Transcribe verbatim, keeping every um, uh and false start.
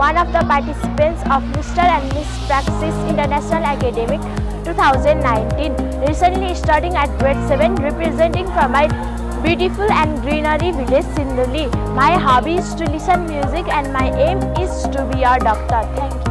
one of the participants of Mister and Miss Praxis International Academic two thousand nineteen. Recently studying at grade seven, representing from my beautiful and greenery village Sinduli. My hobby is to listen music and my aim is to be a doctor. Thank you.